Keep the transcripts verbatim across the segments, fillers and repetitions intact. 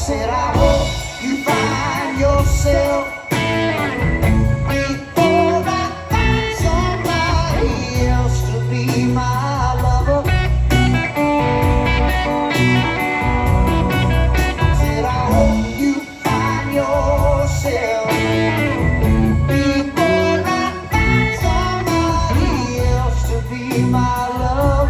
said, I hope you find yourself before I find somebody else to be my lover. Said, I hope you find yourself before I find somebody else to be my love.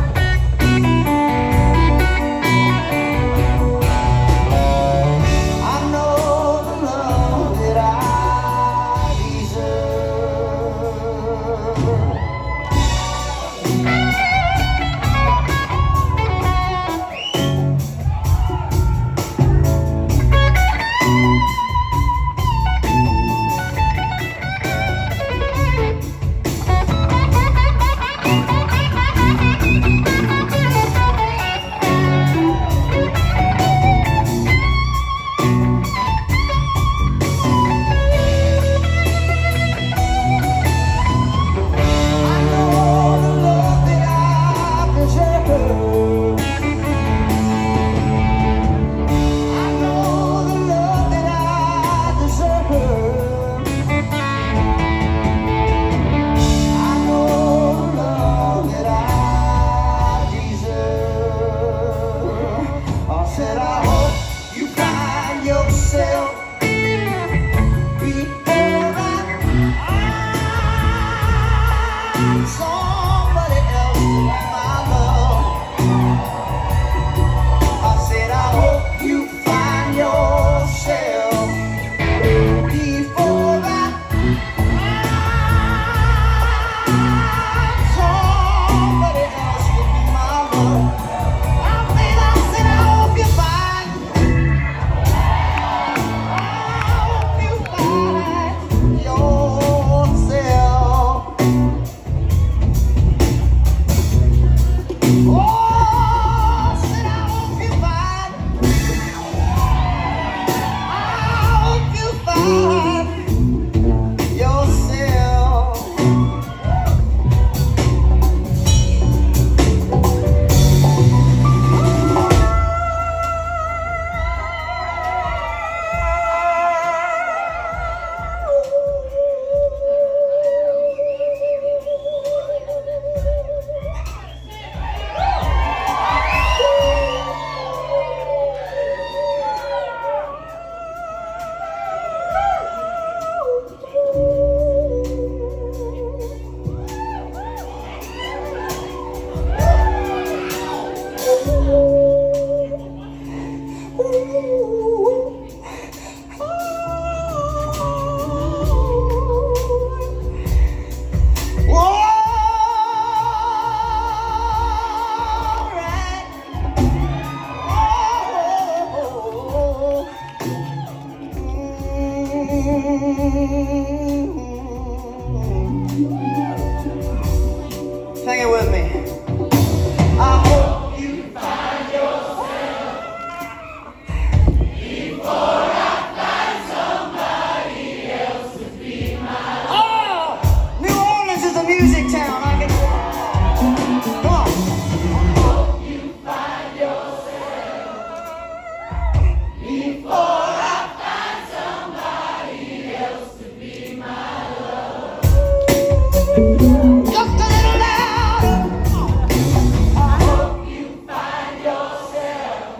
Sing it with me. I hope you find yourself before I find somebody else to be my love. Oh! New Orleans is a music town. I can... Come on. I hope you find yourself before I find somebody else to be my love. Just a little louder. I hope you find yourself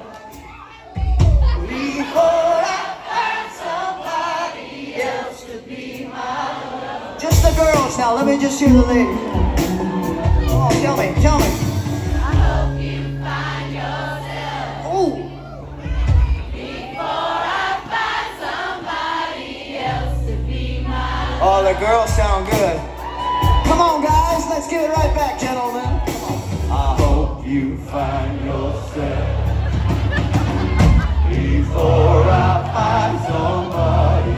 before I find somebody else to be my love. Just the girls now. Let me just hear the ladies. Come on, tell me, tell me. I hope you find yourself. Oh. Before I find somebody else to be my love. Oh, the girls sound good. Come on, guys, let's give it right back, gentlemen. I hope you find yourself before I